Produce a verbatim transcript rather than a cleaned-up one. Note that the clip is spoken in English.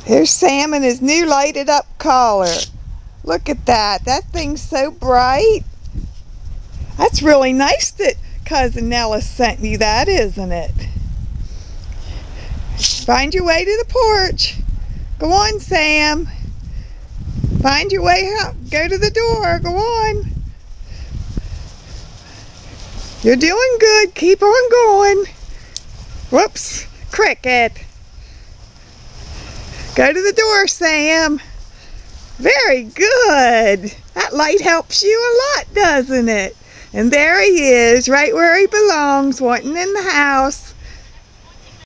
Here's Sam and his new lighted up collar. Look at that. That thing's so bright. That's really nice that Cousin Nella sent you that, isn't it? Find your way to the porch. Go on, Sam. Find your way out. Go to the door. Go on. You're doing good. Keep on going. Whoops. Cricket. Go to the door, Sam. Very good. That light helps you a lot, doesn't it? And there he is, right where he belongs, wanting in the house.